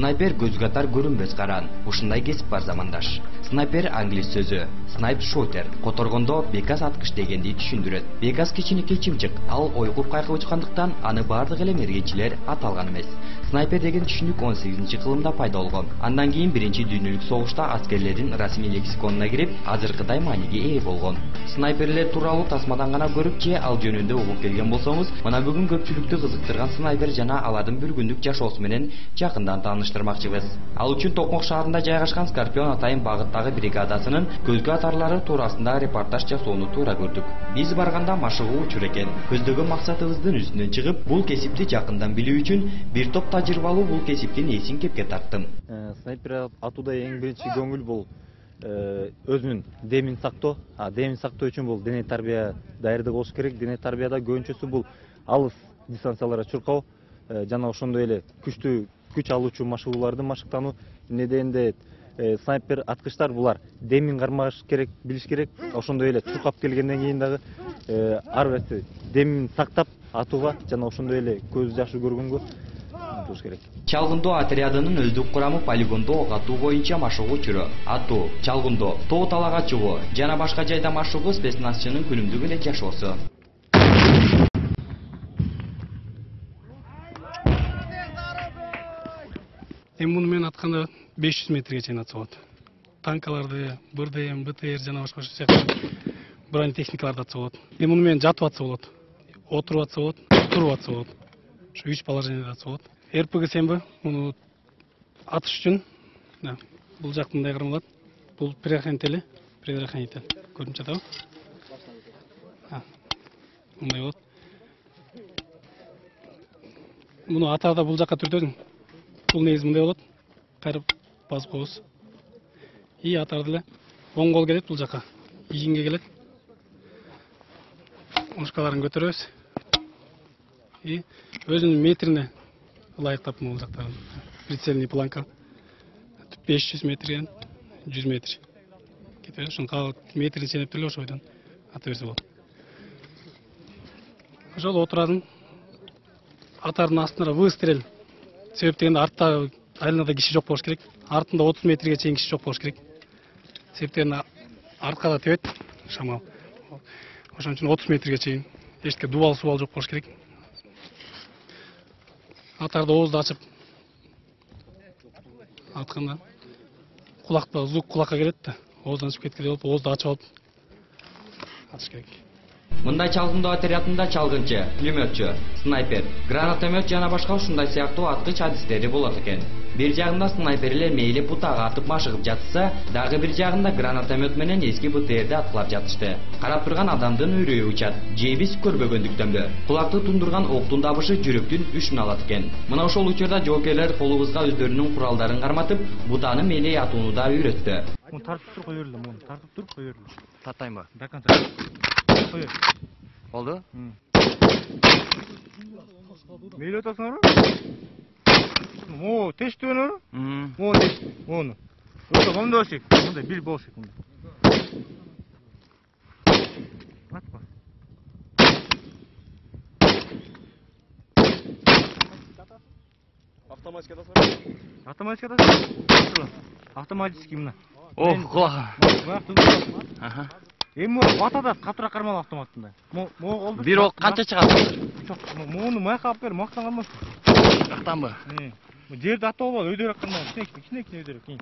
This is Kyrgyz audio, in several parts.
Снайпер көзгө атар көрүнбөс каран. Ушундай кесип бар замандаш. Снайпер англис сөзү. Snipe shooter. Которгондо бекас аткыч дегенди түшүндүрөт. Бекас кичинекей чымчык. Ал ойкуп кайкылып чыккандыктан аны бардык эле мергенчилер аталган эмес. Снайпер деген түшүнүк 18-кылымда пайда болгон. Андан кийин Биринчи дүйнөлүк согушта аскерлердин расмий лексиконуна кирип, азыркыдай мааниге ээ болгон. Снайперлер тууралуу тасмадан гана көрүп же ал жөнүндө угуп келген болсоңуз, мына бүгүн көпчүлүктү кызыктырган снайпер жана алардын бир күндүк жашоосу менен жакындан тааныштырмакчыбыз. Ал үчүн Токмок шаарында жайгашкан Скорпион атайын багыттагы бригадасынын көзгө атарлары туурасында репортаж жасоону туура көрдүк. Биз барганда машыгуу учур экен. Көздөгөн максатыбыздын үстүнөн чыгып, бул кесипти жакындан билүү үчүн бир топ тажрыйбалуу бул кесиптин ээсин кепке тарттым. Снайпер атууда эң биринчи көңүл бул өзүнүн демин сактоо. Демин сактоо үчүн бул дене тарбия даярдык болуш керек. Дене тарбияда көбүнчөсү бул алыс дистанцияларга чуркоо жана ошондой эле күчтүү күч алуучу машыгууларды машыктануу. Эмне дегенде снайпер аткычтар булар демин кармаш керек, билиш керек. Ошондой эле чуркап келгенден кийин дагы ар бирси демин сактап атууга жана ошондой эле көз жашы көргөнгө умтулуш керек. Чалгындоо отрядынын өздүк курамы полигондо ок атуу боюнча машыгуу учуру, атуу, чалгындоо, тоо талаага чыгуу жана башка жайда машыгуу спецназчынын күнүмдүк эле жашоосу. Муну мен атканда 500 метрге чейин атса болот. Танкаларды, БРДМ, БТР жана башка бронетехникаларды атса болот. Муну мен жатып атса болот, отуруп атса болот, туруп атса болот. Ошо 3 положениеде атса болот. РПГ сембы муну атыш үчүн бул жактан мындай кармалат. Бул предохранитель. Көрүнүп жатабы? Мындай болот. Муну атарда бул жакка түртөсүң. Бул негизи мындай болот. Кайрып басып коебуз. И атарды эле оң кол келет бул жакка. Ийинге келет. Ушкаларын көтөрөбүз. И өзүнүн метрине ылайыктап бул жакта прицельный планка 500 метрден 100 метр. Кетет ушунга метрин ченеп эле ошо бойдон ата берсе болот. Ошол отурадың атардын астына выстрел. Себеп дегенде артта айланада киши жок болуш керек. Артында 30 метрге чейин киши жок болуш керек. Себеп дегенде артка да тебет шамал. Ошон үчүн 30 метрге чейин эчтеке дубал субал жок болуш керек. Атарды оозду ачып атканда кулакта звук кулакка келет да, ооздан чыгып кеткенде болуп, оозду ачып алып атыш керек. Мындай чалгындоо отрядында чалгынчы, пулеметчу, снайпер, гранатомет жана башка ушундай сыяктуу аткыч адистери болот экен. Бир жагында снайперлер мейли бутага атып машыгып жатса, дагы бир жагында гранатомет менен эски БТРди аткылап жатышты. Карап турган адамдын үрөйү учат. Же биз көрбөгөндүктөнбү? Кулакты тундурган октун дабышы жүрөктүн үшүн алат экен. Мына ошол учурда жоокерлер колубузга өздөрүнүн куралдарын карматып, бутаны мейли атууну да үйрөттү. Муну тартып туруп кой берле, муну тартып туруп кой берле. Тартайм ба? Дакан тарт. Кой. Болду? Мейлі өтасыңар? О, тешті өнөр? О, оны. Өте қомды болшек. Мұндай бил болшек. Атпа. Автоматический атасыңар? Автоматический атасыңар? Автоматический мына. О, құлақ. Эми батада катыраак кармал автоматында. Бир ок канча чыгат? Муну майка алып бер, мактан кармас. Жактанбы? Жерди атып албай, өйдөрөк кармал. Кичине өйдөрөк.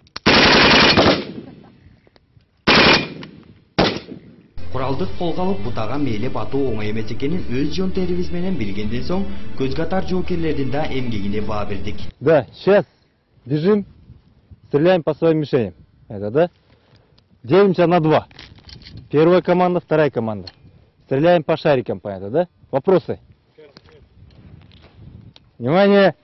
Куралды колго алып бутага мээлеп атуу оңой эмес экенин өз жон терибиз менен билгенден соң көзгө атар жоокерлердин да эмгегине баа бердик. Да, сейчас бежим, стреляем по своим мишеням. Это да? Делимся на 2. Первая команда, вторая команда. Стреляем по шарикам, понятно, да? Вопросы? Внимание!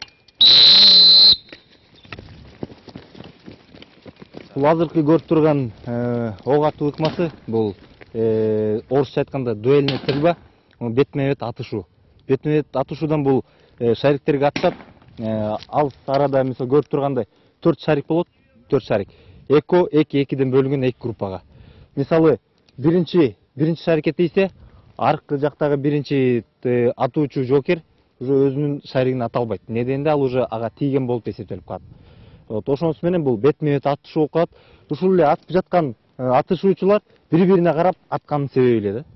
Бул азыркы көрүп турган ок атуу ыкмасы бул орусча айтканда дуэльная стрельба, бетме-бет атышуу. Бетме-бет атышуудан бул шариктерге атсап, алыс арада мисалы көрүп тургандай 4 шарик болот, 4 шарик. Экиден бөлүнгөн 2 группага. Мисалы биринчи шарикет ийсе, аркы жактагы биринчи атуучу жоокер уже өзүнүн шаригин ата албайт. Неден ал уже ага тийген болуп эсептелип калат. Вот ошонусу менен бул бетме бет атышуу болуп калат. Ушул эле атып жаткан атышуучулар бири-бирине карап атканын себеби эле да.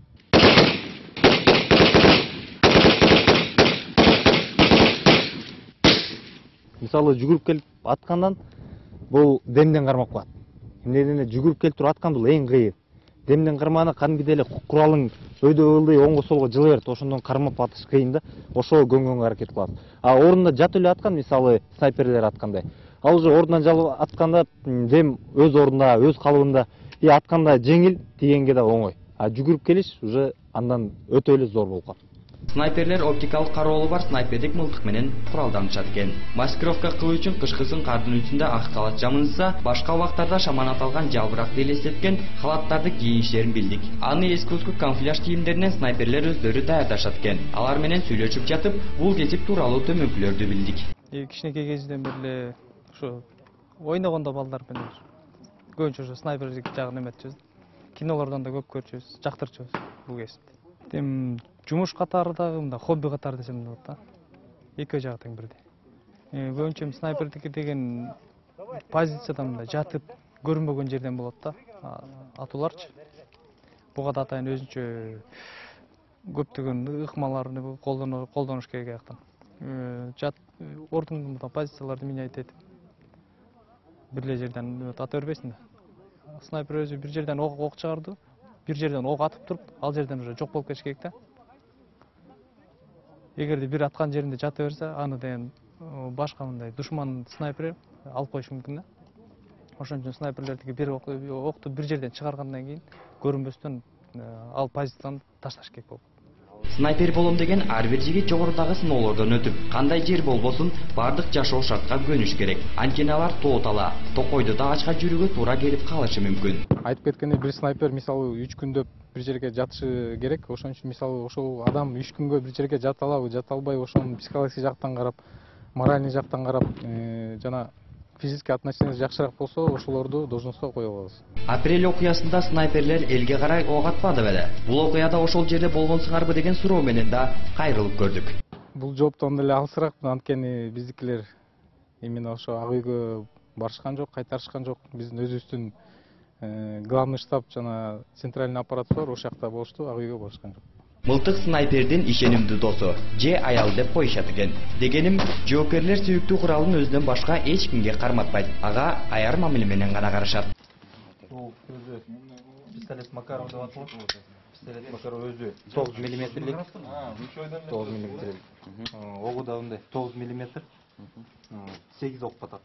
Мисалы жүгүрүп келип аткандан бул демден кармап калат. Эмнеден жүгүрүп келип туруп аткан бул эң кыйын. Демден кармаганда кадимки эле куралың өйдө ылдый оңго солго жылы берет. Ошондон кармап атыш кыйын да. Ошого көнгөнгө аракет кылат. А ордунда жатып эле аткан, мисалы снайперлер аткандай. Ал уже ордунан жалып атканда дем өз ордунда, өз калыбында, и атканда жеңил, тийгенге да оңой. А жүгүрүп келиш уже андан өтө эле зор болуп калат. Снайперлер оптикалык кароолу бар снайпердик мылтык менен куралданышат экен. Маскировка кылуу үчүн кышкысын кардын үстүндө ак халат жамылса, башка убактарда шаман аталган жалбыракты элестеткен халаттарды кийиштерин билдик. Аны эски камуфляж кийимдеринен снайперлер өздөрү даярдашат экен. Алар менен сүйлөшүп жатып, бул кесип тууралуу төмөнкүлөрдү билдик. Кичинекей кезинен бери ошо ойногондо балдар менен көбүнчө ошо снайперлик жагын эметчүбүз. Кинолордон да көп көрчүбүз, жактырчубуз бул кесипти. Тем жумуш катары дагы мындай хобби катары десем болот да. Эки жагы тең бирдей. Көбүнчө снайпердики деген позицияда мындай жатып көрүнбөгөн жерден болот да. Атууларчы. Буга да атайын өзүнчө көптөгөн ыкмаларды колдонуш керек аяктан. Жат ордун позицияларды меняйт этип бир эле жерден ата бербейсиң да. Снайпер өзү бир жерден ок чыгарды, бир жерден ок атып туруп, ал жерден уже жок болуп кетиш керек да. Эгерде бир аткан жеринде жата берсе, аны деген башка мындай душман снайпер алып коюшу мүмкүн да. Ошон үчүн снайперлердики бир окту бир жерден чыгаргандан кийин көрүнбөстөн ал позицияны ташташ керек болот. Снайпер болом деген ар бир жигит жогорудагы сыноолордон өтүп, кандай жер болбосун бардык жашоо шартка көнүш керек. Анткени алар тоо тала, токойдо да ачка жүрүүгө туура келип калышы мүмкүн. Айтып кеткендей, бир снайпер мисалы 3 күндөп бир жерге жатышы керек. Ошон үчүн мисалы ошол адам 3 күнгө бир жерге жата алабы, жата албайбы, ошонун психологический жактан карап, моральный жактан карап, жана физический отношенияныз жакшыраак болсо, ошолорду должностко кое алабыз. Апрель окуясында снайперлер элге карай ок атпады беле. Бул окуяда ошол жерде болгонсуңарбы деген суроо менен да кайрылып көрдүк. Бул жооптон деле алысыраак, анткени биздикилер именно ошо ак үйгө барышкан жок, кайтарышкан жок. Биздин өзүбүздүн главный штаб жана центральный аппарат бар, ошол жакта болушту, ак үйгө барышкан жок. Мылтык снайпердин ишенимдүү досу, же аял деп коюшат экен. Дегеним, жоокерлер сүйүктүү куралын өзүнөн башка эч кимге карматпайт. Ага аяр мамиле менен гана карашат. Бул өзү пистолет Макаров деп аталат. Пистолет Макаров өзү 9 миллиметрлик. 9 миллиметрлик. Огу да мындай 9 миллиметр. 8 ок батат.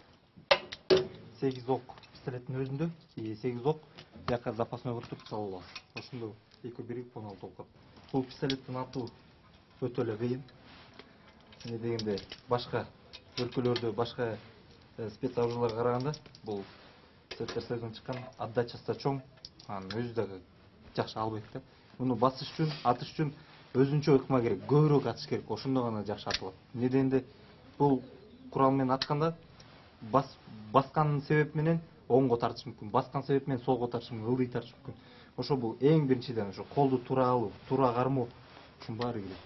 8 ок пистолеттин өзүндө, 8 ок жака запасной кыртып салып алат. Ошондо эки биригип 16 ок калат. Бул пистолеттин атуу өтө эле кыйын. Эмне дегенде башка өлкөлөрдө, башка спецоружияларга караганда бул Советтер Союзунан чыккан отдачасы да чоң, анын өзү дагы жакшы албайт да. Муну басыш үчүн, атыш үчүн өзүнчө ыкма керек, көбүрөөк атыш керек, ошондо гана жакшы атылат. Эмне дегенде бул курал менен атканда баскан себеп менен оңго тартыш мүмкүн, баскан себеп менен солго тартыш мүмкүн, ылдый тартыш мүмкүн. Ошо бул эң биринчиден ошо колду туура алуу, туура кармоо, ушунун баары керек.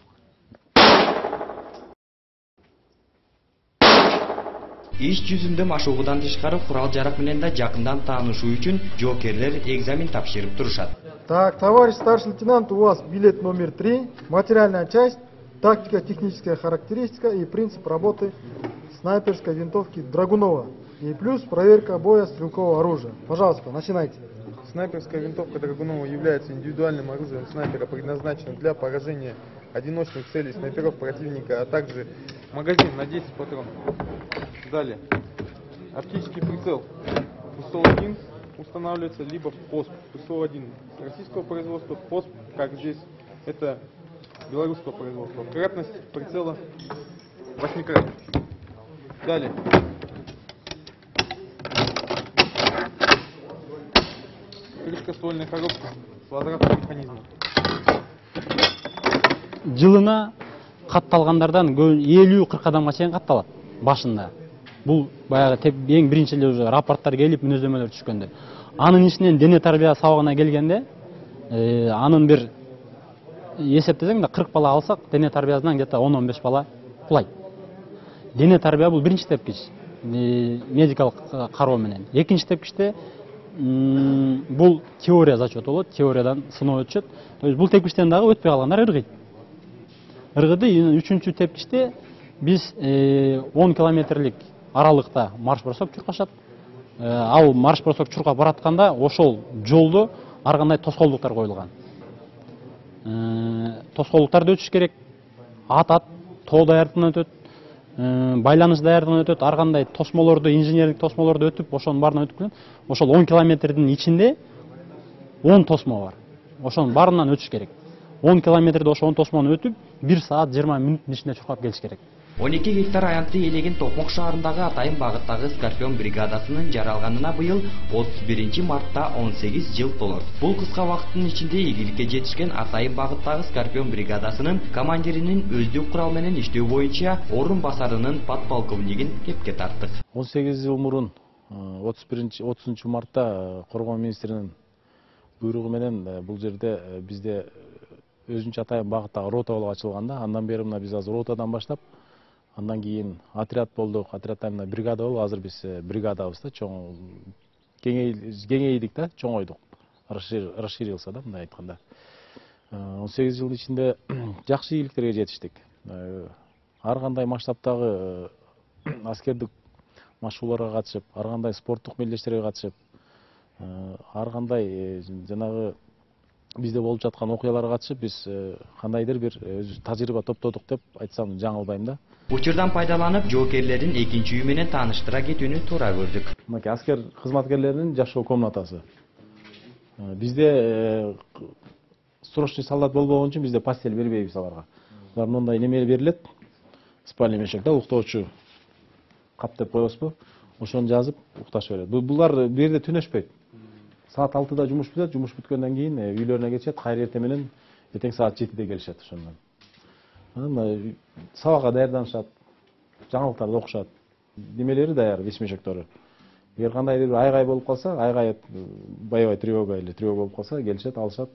Иш жүзүндө машыгуудан тышкары курал жарак менен да жакындан таанышуу үчүн жоокерлер экзамен тапшырып турушат. Так, товарищ старший лейтенант, у вас билет номер 3, материальная часть, тактика, техническая характеристика и принцип работы снайперской винтовки Драгунова. И плюс проверка боя стрелкового оружия. Пожалуйста, начинайте. Снайперская винтовка Драгунова является индивидуальным оружием снайпера, предназначенным для поражения одиночных целей снайперов противника, а также магазин на 10 патронов. Далее. Оптический прицел ПСО-1 устанавливается либо ПОСП. ПСО-1 российского производства, ПОСП, как здесь, это белорусского производства. Кратность прицела 8-кратность. Далее. Крышка ствольной коробки с возвратным механизмом. Жылына катталгандардан 50-40 адамга чейин катталат башында. Бул баягы эң биринчи эле уже рапорттар келип, мүнөздөмөлөр түшкөндө. Анын ичинен дене тарбия сабагына келгенде, анын бир эсептесең да 40 бала алсак, дене тарбиясынан где-то 10-15 бала кулайт. Дене тарбия бул биринчи тепкич медикалык кароо менен. Экинчи тепкичте бул теория зачет болот, теориядан сыноо өтүшөт. То есть бул тепкичтен дагы өтпөй калгандар ыргыйт. Ыргыды. Үчүнчү тепкичте биз 10 километрлик аралыкта марш-бросок чуркашат. Ал марш-бросок чуркап баратканда ошол жолдо ар кандай тоскоолдуктар коюлган. Тоскоолдуктарды өтүш керек. Ат, тоо даярдыктан өтөт, байланыш даярдыктан өтөт, ар кандай тосмолорду, инженерлик тосмолорду өтүп, ошонун баарынан өтүп келет. Ошол 10 километрдин ичинде 10 тосмо бар. Ошонун баарынан өтүш керек. 10 километрде ошо 10 тосмону өтүп, 1 саат 20 мүнөттүн ичинде чуркап келиш керек. 12 гектар аянтты ээлеген Токмок шаарындагы Атайын багыттагы Скорпион бригадасынын жаралганына быйыл 31 мартта 18 жыл толот. Бул кыска убакыттын ичинде ийгиликке жетишкен Атайын багыттагы Скорпион бригадасынын командиринин өздүк курал менен иштөө боюнча орун басарынын подполковнигин кепке тарттык. 18 жыл мурун 30 мартта Коргоо министринин буйругу менен бул жерде бизде өзүнчө Атайын багыттагы рота болуп ачылганда, андан бери мына биз азыр ротадан баштап, андан кийин отряд болдук, отряддан мына бригада болуп, азыр биз бригадабыз да, чоң кеңейдик да, чоңойдук. Расширился да, мындай айтканда. 18 жыл ичинде жакшы ийгиликтерге жетиштик. Ар кандай масштабтагы аскердик машыгууларга катышып, ар кандай спорттук мелдештерге катышып, ар кандай жанагы бизде болуп жаткан окуяларга катышып, биз кандайдыр бир тажрыйба топтодук деп айтсам жаңылбайм да. Учурдан пайдаланып, жоокерлердин экинчи үй менен тааныштыра кетүүнү туура көрдүк. Мынакей аскер кызматкерлеринин жашоо комнатасы. Бизде срочный солдат болбогон үчүн бизде постель бербейбиз аларга. Булар мындай неме берилет. Спальный мешок да, уктоочу кап деп коебузбу? Ошону жазып укташып берет. Булар бу жерде түнөшпөйт. Саат 6-да жумуш бүтөт, жумуш бүткөндөн кийин үйлөрүнө кетишет, кайра эртең менен эртең саат 7-де келишет ошондон. Сабакка даярданышат, жаңылыктарды окушат. Немелери даяр, вещмешоктору. Эгер кандайдыр бир айгай болуп калса, айгай боевой тревога или тревога болуп калса, келишет, алышат.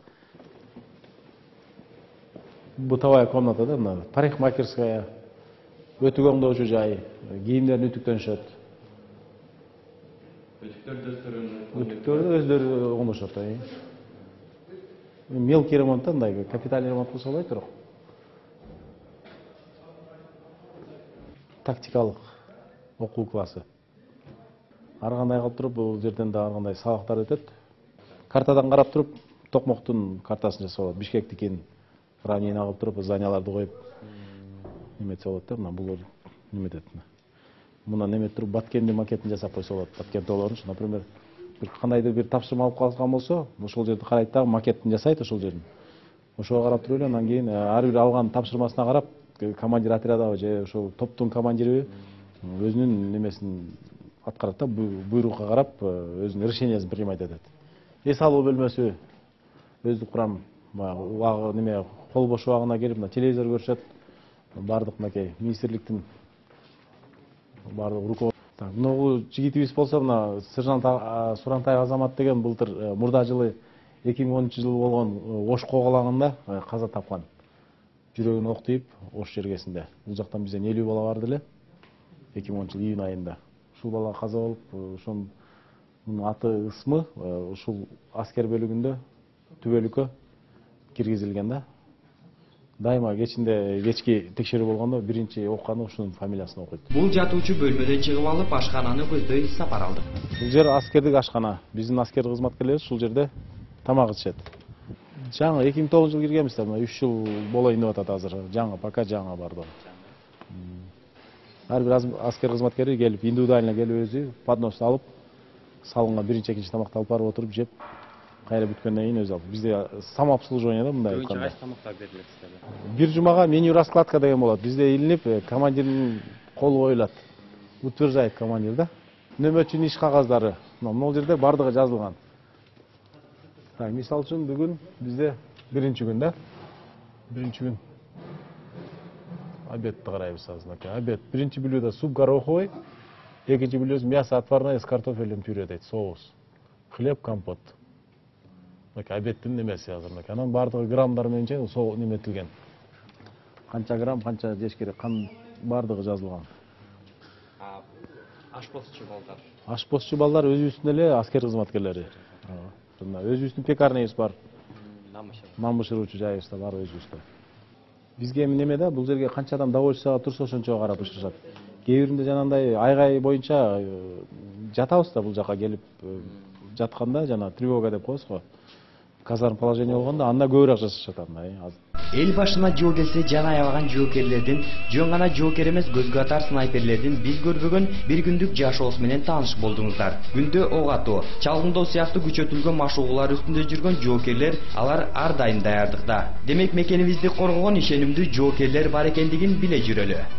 Бытовая комната да, мына парикмахерская, өтүк оңдоочу жай, кийимдерин үтүктөнүшөт. Өтүктөрдү өздөрү оңдошот. Мелкий ремонт да, мындай капитальный ремонт кылса болбойт бирок. Тактикалык окуу классы. Ар кандай кылып туруп, бул жерден да ар кандай сабактар өтөт. Картадан карап туруп, Токмоктун картасын жасап алат. Бишкектикин равнина кылып туруп, зданияларды коюп неметсе болот да, мына бул неметет. Мына неметип туруп, Баткендин макетин жасап койсо болот. Баткен тоолорунчу, например, бир кандайдыр бир тапшырма алып калган болсо, ошол жерди карайт да, макетин жасайт ошол жердин. Ошого карап туруп эле, андан кийин ар бир алган тапшырмасына карап, командир отрядабы же ошол топтун командириби өзүнүн немесин аткарат да, буйрукка карап өзүнүн решениясын принимать этет. Эс алуу бөлмөсү өздүк курам неме кол бош убагына келип мына телевизор көрүшөт. Бардык мынакей министрликтин бардык руководство. Мына жигитибиз болсо, мына сержант Сурантаев Азамат деген былтыр мурда жылы 2013 жылы болгон Ош коголаңында каза тапкан. Жүрөгүн ок тийип, Ош жергесинде. Бул жактан бизден 50 бала барды эле. 2010 жыл июнь айында. Ушул бала каза болуп, ошонун аты ысмы ушул аскер бөлүгүндө түбөлүккө киргизилген да. Дайыма кечки текшерүү болгондо биринчи окуганда ушунун фамилиясын окуйт. Бул жатуучу бөлмөдөн чыгып алып, ашкананы көздөй сапар алдык. Бул жер аскердик ашкана. Биздин аскер кызматкерлери ушул жерде тамак ичет. Жаңы 2009 жыл киргенбиз да, 3 жыл болоюн деп атат азыр. Жаңы, пока жаңы барды. Ар бир аскер кызматкери келип, индивидуально келип өзү поднос алып, салынган биринчи, экинчи тамакты алып барып отуруп жеп, кайра бүткөндөн кийин өзү алып. Бизде самообслуживание да, мындай айтканда. Кайсы тамактар берилет сизде? Бир жумага меню раскладка деген болот. Бизде илинип, командирдин колу коюлат. Утверждайт командир да. Нөмөтчүнүн иш кагаздары. Могул жерде бардыгы жазылган. Так, мисал үчүн бүгүн бизде биринчи күн да. Биринчи күн. Обедти карайбыз азыр. Обед. Биринчи блюдо суп гороховый, экинчи блюдо мясо отварное с картофелем пюре дейт, соус. Хлеб, компот. Обедтин немеси азыр. Анан бардыгы граммдар менен неметилген. Канча грамм, канча жеш керек, баардыгы жазылган. Ашпозчу балдар. Ашпозчу балдар өзүбүздүн эле аскер кызматкерлери. Өзүбүздүн пекарныйыбыз бар. Нан бышыруучу жайыбыз да бар өзүбүздө. Бизге эми неме да, бул жерге канча адам добойчусага турса ошончо карап бышырышат. Кээ биринде жанагындай айгай боюнча жатабыз да, бул жака келип жатканда жана тревога деп коебуз го. Казарм положение болгондо анда көбүрөөк жасашат анда. Эл башына жоо келсе жана аябаган жоокерлердин, жөн гана жоокер эмес көзгө атар снайперлердин биз көрбөгөн бир күндүк жашоосу менен тааныш болдуңуздар. Күндө ок атуу, чалгындоо сыяктуу күчөтүлгөн машыгуулар үстүндө жүргөн жоокерлер алар ар дайым даярдыкта. Демек мекенибизди коргогон ишенимдүү жоокерлер бар экендигин биле жүрөлү.